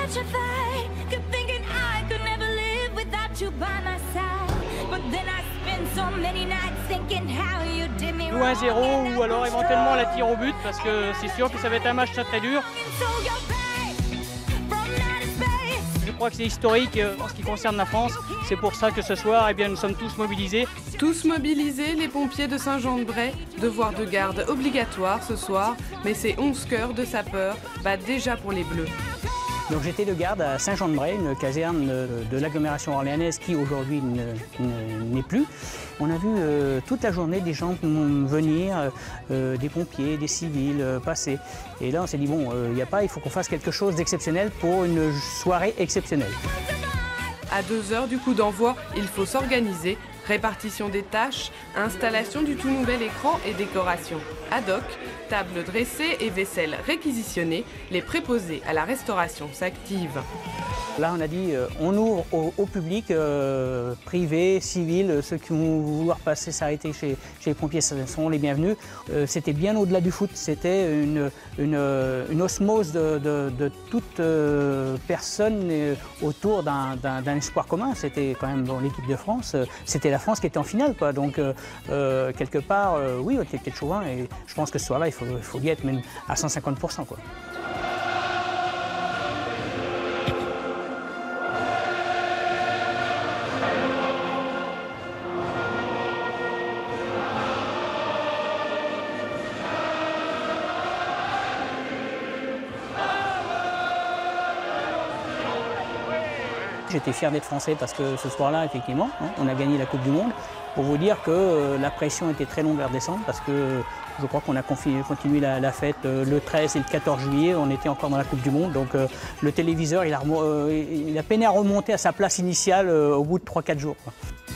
Ou 1-0 ou alors éventuellement la tir au but parce que c'est sûr que ça va être un match très dur. Je crois que c'est historique en ce qui concerne la France. C'est pour ça que ce soir, eh bien, nous sommes tous mobilisés. Tous mobilisés, les pompiers de Saint-Jean-de-Bray. Devoir de garde obligatoire ce soir, mais ces 11 chœurs de sapeurs battent déjà pour les Bleus. Donc j'étais de garde à Saint-Jean-de-Bray, une caserne de l'agglomération orléanaise qui aujourd'hui n'est plus. On a vu toute la journée des gens venir, des pompiers, des civils passer. Et là on s'est dit bon, il faut qu'on fasse quelque chose d'exceptionnel pour une soirée exceptionnelle. À 2 heures du coup d'envoi, il faut s'organiser. Répartition des tâches, installation du tout nouvel écran et décoration. Ad hoc, table dressée et vaisselle réquisitionnée, les préposés à la restauration s'activent. Là, on a dit, on ouvre au public, privé, civil, ceux qui vont vouloir passer, s'arrêter chez les pompiers seront les bienvenus. C'était bien au-delà du foot, c'était une osmose de toute personne autour d'un espoir commun. C'était quand même dans l'équipe de France, c'était la France qui était en finale, quoi. Donc, quelque part, oui, on était peut-être chauvin et je pense que ce soir-là, il faut y être même à 150%, quoi. J'étais fier d'être français parce que ce soir-là, effectivement, on a gagné la Coupe du Monde. Pour vous dire que la pression était très longue à redescendre parce que je crois qu'on a continué la fête le 13 et le 14 juillet, on était encore dans la Coupe du Monde. Donc le téléviseur, il a peiné à remonter à sa place initiale au bout de 3-4 jours, quoi.